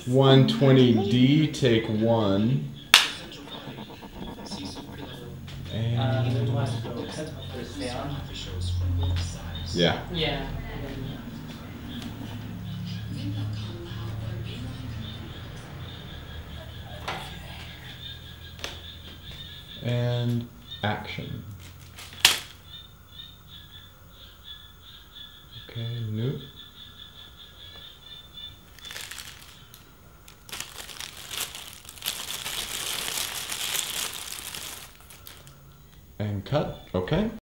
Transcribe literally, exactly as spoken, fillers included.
one twenty D, take one. And yeah. Yeah. And action. Okay, nope. And cut, okay.